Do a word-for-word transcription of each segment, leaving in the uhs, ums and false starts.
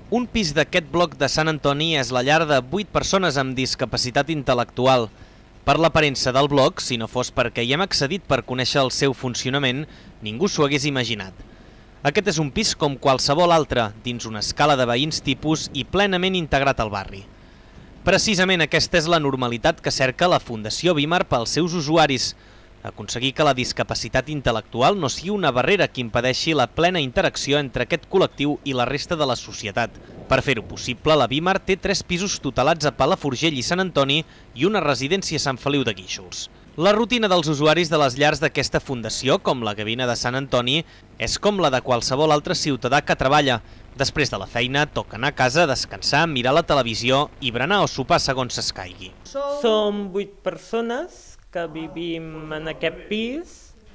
Un pis d'aquest bloc de Sant Antoni és la llar de vuit persones amb discapacitat intel·lectual. Per l'aparença del bloc, si no fos perquè hi hem accedit per conèixer el seu funcionament, ningú s'ho hagués imaginat. Aquest és un pis com qualsevol altre, dins una escala de veïns tipus i plenament integrat al barri. Precisament aquesta és la normalitat que cerca la Fundació Vímar pels seus usuaris, aconseguir que la discapacitat intel·lectual no sigui una barrera que impedeixi la plena interacció entre aquest col·lectiu i la resta de la societat. Per fer-ho possible, la Vímar té tres pisos tutelats a Palafrugell i Sant Antoni i una residència a Sant Feliu de Guíxols. La rutina dels usuaris de les llars d'aquesta fundació, com la Gavina de Sant Antoni, és com la de qualsevol altre ciutadà que treballa. Després de la feina, toca anar a casa, descansar, mirar la televisió i berenar o sopar segons s'escaigui. Som vuit persones que vivim en aquest pis.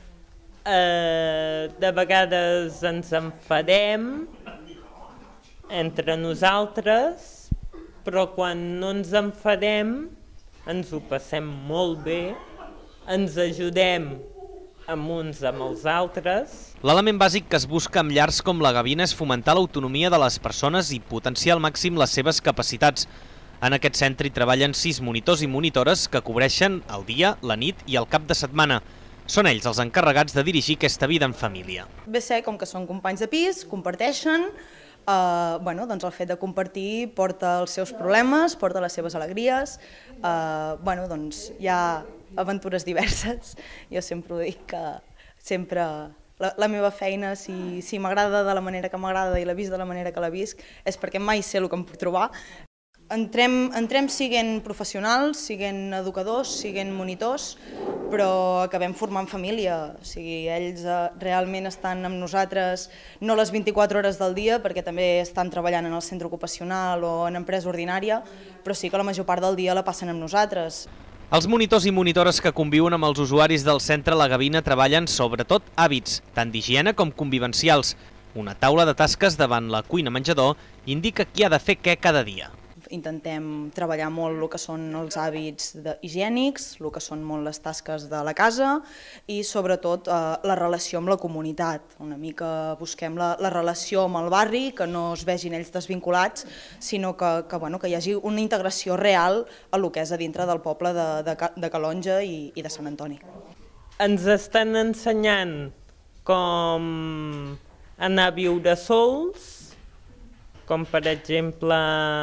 Eh, de vegades ens enfadem entre nosaltres, però quan no ens enfadem ens ho passem molt bé, ens ajudem amb uns amb els altres. L'element bàsic que es busca amb llars com la Gavina és fomentar l'autonomia de les persones i potenciar al màxim les seves capacitats. En aquest centre hi treballen sis monitors i monitores que cobreixen el dia, la nit i el cap de setmana. Són ells els encarregats de dirigir aquesta vida en família. Bé sé, com que són companys de pis, comparteixen, eh, bueno, doncs el fet de compartir porta els seus problemes, porta les seves alegries, eh, bueno, doncs hi ha aventures diverses. Jo sempre ho dic que sempre la, la meva feina, si, si m'agrada de la manera que m'agrada i la visc de la manera que la visc, és perquè mai sé el que em puc trobar. Entrem, entrem siguent professionals, siguent educadors, siguent monitors, però acabem formant família. O sigui, ells eh, realment estan amb nosaltres no les vint-i-quatre hores del dia, perquè també estan treballant en el centre ocupacional o en empresa ordinària, però sí que la major part del dia la passen amb nosaltres. Els monitors i monitores que conviuen amb els usuaris del centre La Gavina treballen sobretot hàbits, tant d'higiene com convivencials. Una taula de tasques davant la cuina-menjador indica qui ha de fer què cada dia. Intentem treballar molt el que són els hàbits higiènics, el que són molt les tasques de la casa i sobretot eh, la relació amb la comunitat. Una mica busquem la, la relació amb el barri, que no es vegin ells desvinculats, sinó que, que, bueno, que hi hagi una integració real a el que és a dintre del poble de, de, de Calonge i, i de Sant Antoni. Ens estan ensenyant com anar a viure sols, com per exemple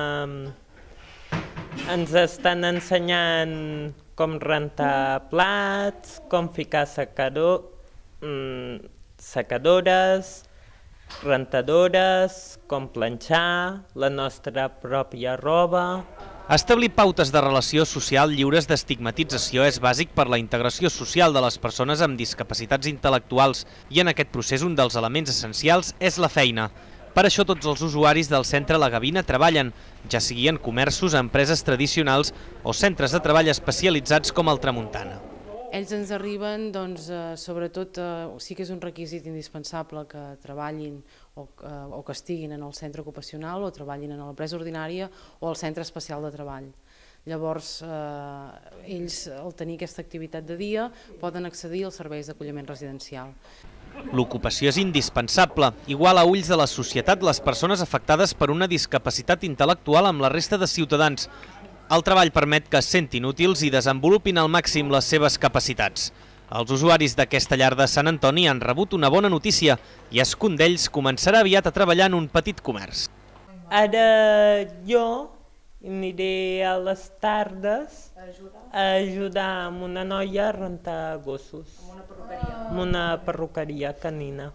ens estan ensenyant com rentar plats, com ficar secador, mm, secadores, rentadores, com planxar la nostra pròpia roba. Establir pautes de relació social lliures d'estigmatització és bàsic per la integració social de les persones amb discapacitats intel·lectuals i en aquest procés un dels elements essencials és la feina. Per això tots els usuaris del centre La Gavina treballen, ja sigui en comerços, empreses tradicionals o centres de treball especialitzats com el Tramuntana. Ells ens arriben, doncs, eh, sobretot, eh, sí que és un requisit indispensable que treballin o, eh, o que estiguin en el centre ocupacional o treballin en l'empresa ordinària o al centre especial de treball. Llavors, eh, ells, al tenir aquesta activitat de dia, poden accedir als serveis d'acolliment residencial. L'ocupació és indispensable. Igual a ulls de la societat les persones afectades per una discapacitat intel·lectual amb la resta de ciutadans. El treball permet que es sentin útils i desenvolupin al màxim les seves capacitats. Els usuaris d'aquesta llar de Sant Antoni han rebut una bona notícia i escun d'ells començarà aviat a treballar en un petit comerç. Ara jo aniré a les tardes a ajudar amb una noia a rentar gossos. Amb una perruqueria? Amb una perruqueria canina.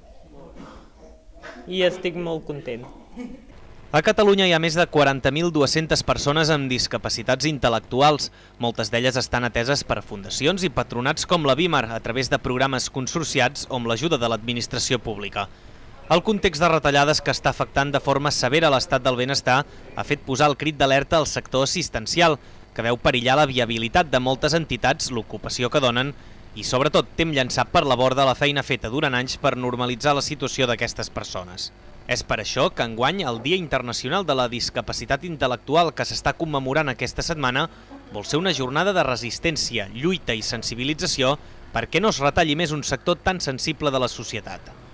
I estic molt content. A Catalunya hi ha més de quaranta mil dues-centes persones amb discapacitats intel·lectuals. Moltes d'elles estan ateses per fundacions i patronats com la Vímar a través de programes consorciats o amb l'ajuda de l'administració pública. El context de retallades que està afectant de forma severa l'estat del benestar ha fet posar el crit d'alerta al sector assistencial, que veu perillar la viabilitat de moltes entitats, l'ocupació que donen i, sobretot, tem llançat per la borda la feina feta durant anys per normalitzar la situació d'aquestes persones. És per això que enguany el Dia Internacional de la Discapacitat Intel·lectual que s'està commemorant aquesta setmana vol ser una jornada de resistència, lluita i sensibilització perquè no es retalli més un sector tan sensible de la societat.